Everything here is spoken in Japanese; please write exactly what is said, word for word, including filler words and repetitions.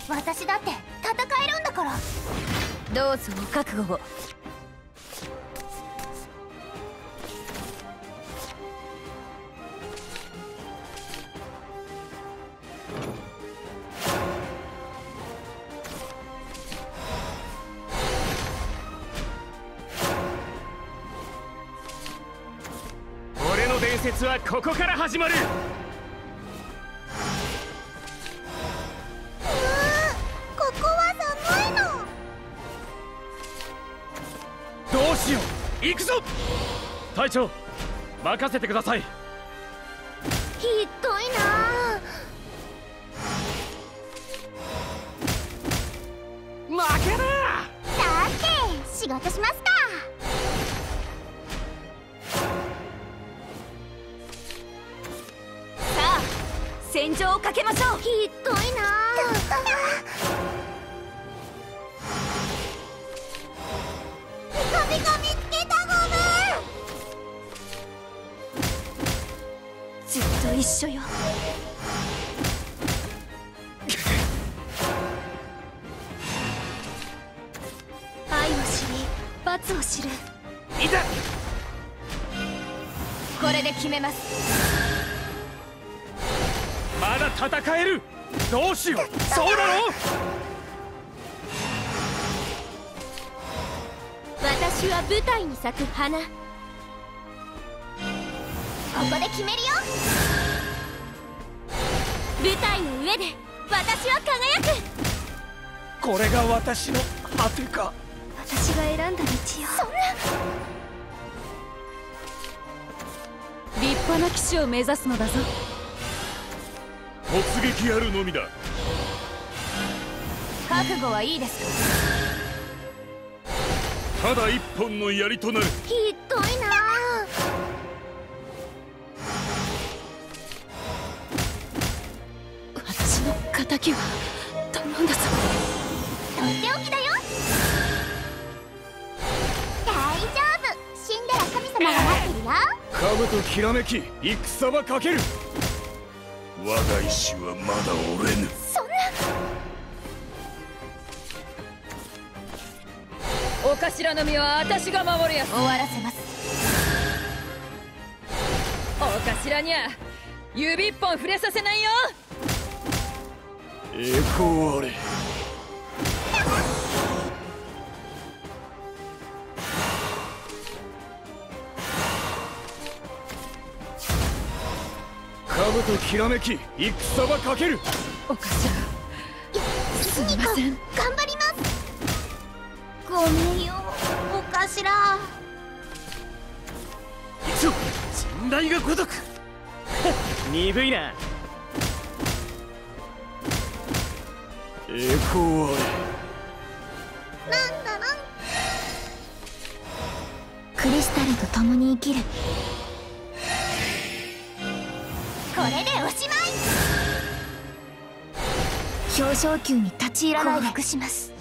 私だって戦えるんだから。 どうぞお覚悟を。 俺の伝説はここから始まる。 ここは寒いの。 どうしよう。行くぞ隊長、任せてください。 ひどいな。 負けな。 さて仕事しますか。 さあ戦場をかけましょう。 ひどいな。ピカピカ見つけた。ゴムずっと一緒よ。愛を知り罰を知る。 いざ。 これで決めます。 まだ戦える。どうしよう。そうだろう。 私は舞台に咲く花。ここで決めるよ。 舞台の上で私は輝く。 これが私の果てか。 私が選んだ道よ。 そんな。 立派な騎士を目指すのだぞ。 突撃あるのみだ。 覚悟はいいですか。 ただ一本の槍となる。 ひどいな。 私の敵は頼んだぞ。 とっておきだよ。大丈夫。死んだら神様が待ってるよ。 兜きらめき戦はかける。我が意志はまだ折れぬ。 そんな。 お頭の身は私が守るやつ。終わらせます。お頭には指一本触れさせないよ。 栄光あれ。兜きらめき戦はかける。 お頭すみません。 頑張ります。ごめんよお頭。 一応陣雷が如く。鈍いな。栄光あれ。 なんだなん。クリスタルと共に生きる。これでおしまい。表彰級に立ち入らないで。降伏します。